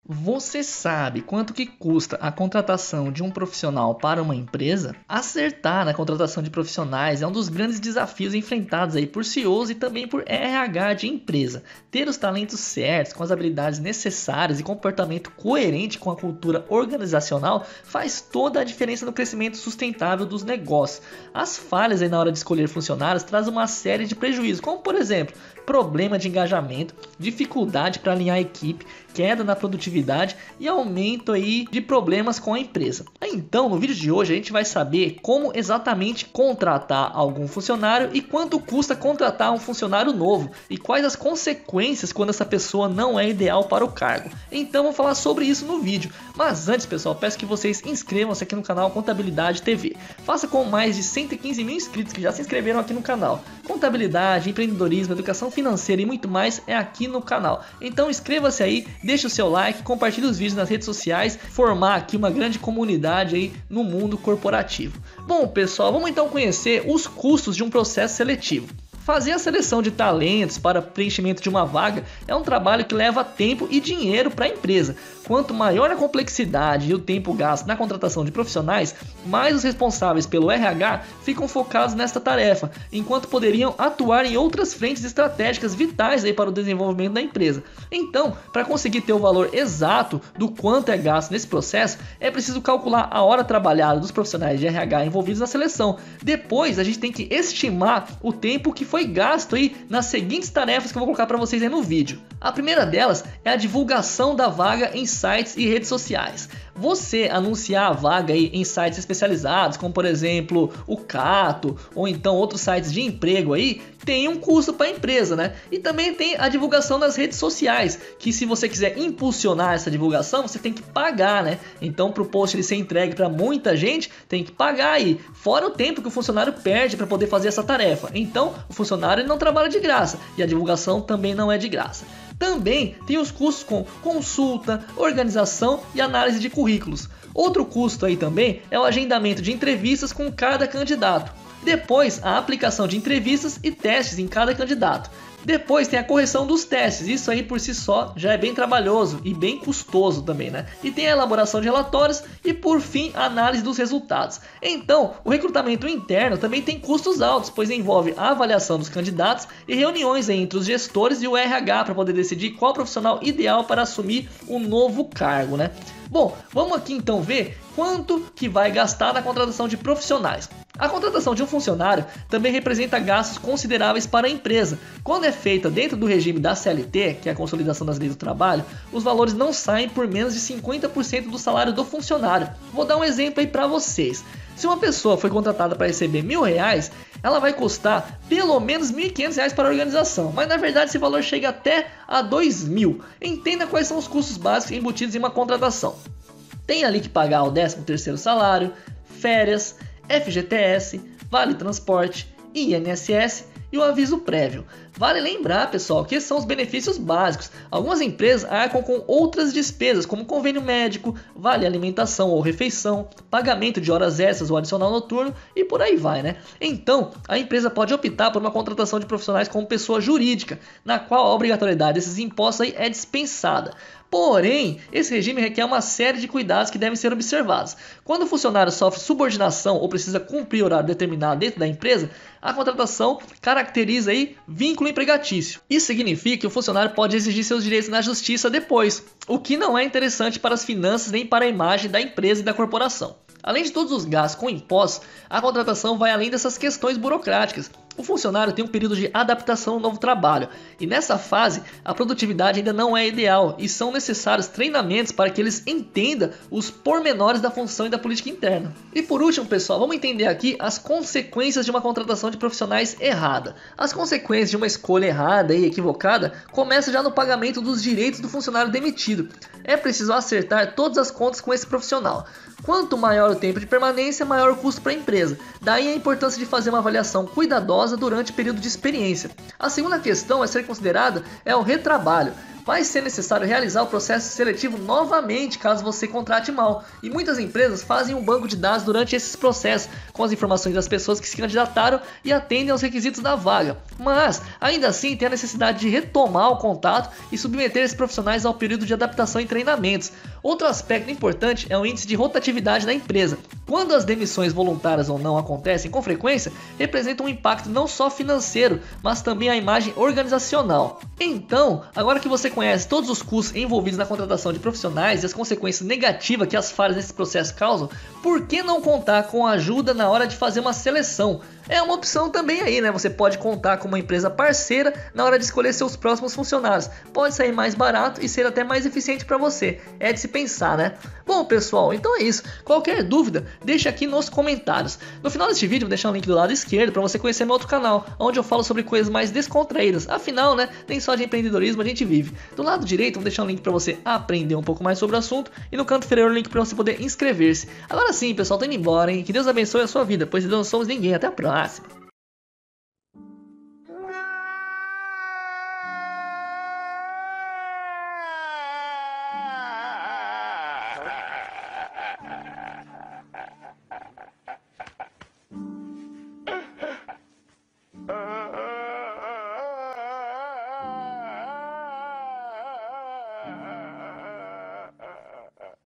Você sabe quanto que custa a contratação de um profissional para uma empresa? Acertar na contratação de profissionais é um dos grandes desafios enfrentados aí por CEOs e também por RH de empresa. Ter os talentos certos, com as habilidades necessárias e comportamento coerente com a cultura organizacional faz toda a diferença no crescimento sustentável dos negócios. As falhas aí na hora de escolher funcionários trazem uma série de prejuízos, como por exemplo, problema de engajamento, dificuldade para alinhar a equipe, queda na produtividade e aumento aí de problemas com a empresa. Então, no vídeo de hoje a gente vai saber como exatamente contratar algum funcionário e quanto custa contratar um funcionário novo e quais as consequências quando essa pessoa não é ideal para o cargo. Então, vou falar sobre isso no vídeo. Mas antes, pessoal, peço que vocês inscrevam-se aqui no canal Contabilidade TV. Faça com mais de 115 mil inscritos que já se inscreveram aqui no canal. Contabilidade, empreendedorismo, educação financeira e muito mais é aqui no canal. Então inscreva-se aí, deixe o seu like, compartilhe os vídeos nas redes sociais, formar aqui uma grande comunidade aí no mundo corporativo. Bom, pessoal, vamos então conhecer os custos de um processo seletivo. Fazer a seleção de talentos para preenchimento de uma vaga é um trabalho que leva tempo e dinheiro para a empresa. Quanto maior a complexidade e o tempo gasto na contratação de profissionais, mais os responsáveis pelo RH ficam focados nesta tarefa, enquanto poderiam atuar em outras frentes estratégicas vitais aí para o desenvolvimento da empresa. Então, para conseguir ter o valor exato do quanto é gasto nesse processo, é preciso calcular a hora trabalhada dos profissionais de RH envolvidos na seleção. Depois, a gente tem que estimar o tempo que foi gasto aí nas seguintes tarefas que eu vou colocar para vocês aí no vídeo. A primeira delas é a divulgação da vaga em sites e redes sociais. Você anunciar a vaga aí em sites especializados, como por exemplo o Cato ou então outros sites de emprego aí, tem um custo para a empresa, né? E também tem a divulgação nas redes sociais, que se você quiser impulsionar essa divulgação, você tem que pagar, né? Então, para o post ele ser entregue para muita gente, tem que pagar aí, fora o tempo que o funcionário perde para poder fazer essa tarefa. Então, o funcionário ele não trabalha de graça e a divulgação também não é de graça. Também tem os custos com consulta, organização e análise de currículos. Outro custo aí também é o agendamento de entrevistas com cada candidato. Depois, a aplicação de entrevistas e testes em cada candidato. Depois tem a correção dos testes, isso aí por si só já é bem trabalhoso e bem custoso também, né? E tem a elaboração de relatórios e por fim a análise dos resultados. Então, o recrutamento interno também tem custos altos, pois envolve a avaliação dos candidatos e reuniões entre os gestores e o RH para poder decidir qual profissional ideal para assumir um novo cargo, né? Bom, vamos aqui então ver quanto que vai gastar na contratação de profissionais. A contratação de um funcionário também representa gastos consideráveis para a empresa. Quando é feita dentro do regime da CLT, que é a Consolidação das Leis do Trabalho, os valores não saem por menos de 50% do salário do funcionário. Vou dar um exemplo aí para vocês. Se uma pessoa foi contratada para receber R$1.000, ela vai custar pelo menos R$1.500 para a organização, mas na verdade esse valor chega até a R$2.000. Entenda quais são os custos básicos embutidos em uma contratação. Tem ali que pagar o 13º salário, férias, FGTS, Vale Transporte, INSS e o aviso prévio. Vale lembrar, pessoal, que esses são os benefícios básicos. Algumas empresas arcam com outras despesas, como convênio médico, vale alimentação ou refeição, pagamento de horas extras ou adicional noturno e por aí vai, né? Então, a empresa pode optar por uma contratação de profissionais como pessoa jurídica, na qual a obrigatoriedade desses impostos aí é dispensada. Porém, esse regime requer uma série de cuidados que devem ser observados. Quando o funcionário sofre subordinação ou precisa cumprir horário determinado dentro da empresa, a contratação caracteriza aí vínculo empregatício. Isso significa que o funcionário pode exigir seus direitos na justiça depois, o que não é interessante para as finanças nem para a imagem da empresa e da corporação. Além de todos os gastos com impostos, a contratação vai além dessas questões burocráticas. O funcionário tem um período de adaptação ao novo trabalho e nessa fase a produtividade ainda não é ideal e são necessários treinamentos para que eles entendam os pormenores da função e da política interna. E por último, pessoal, vamos entender aqui as consequências de uma contratação de profissionais errada. As consequências de uma escolha errada e equivocada começam já no pagamento dos direitos do funcionário demitido. É preciso acertar todas as contas com esse profissional. Quanto maior o tempo de permanência, maior o custo para a empresa. Daí a importância de fazer uma avaliação cuidadosa durante o período de experiência. A segunda questão a ser considerada é o retrabalho. vai ser necessário realizar o processo seletivo novamente caso você contrate mal. E muitas empresas fazem um banco de dados durante esses processos, com as informações das pessoas que se candidataram e atendem aos requisitos da vaga. Mas, ainda assim, tem a necessidade de retomar o contato e submeter esses profissionais ao período de adaptação e treinamentos. Outro aspecto importante é o índice de rotatividade da empresa. Quando as demissões voluntárias ou não acontecem com frequência, representa um impacto não só financeiro, mas também a imagem organizacional. Então, agora que você conhece todos os custos envolvidos na contratação de profissionais e as consequências negativas que as falhas nesse processo causam, por que não contar com ajuda na hora de fazer uma seleção? É uma opção também aí, né? Você pode contar com uma empresa parceira na hora de escolher seus próximos funcionários. Pode sair mais barato e ser até mais eficiente para você. É de se pensar, né? Bom, pessoal, então é isso. Qualquer dúvida, deixa aqui nos comentários. No final deste vídeo, vou deixar um link do lado esquerdo para você conhecer meu outro canal, onde eu falo sobre coisas mais descontraídas. Afinal, né? Nem só de empreendedorismo a gente vive. Do lado direito, vou deixar um link para você aprender um pouco mais sobre o assunto. E no canto inferior, o link para você poder inscrever-se. Agora sim, pessoal, tô indo embora, hein? Que Deus abençoe a sua vida, pois nós não somos ninguém. Até a próxima.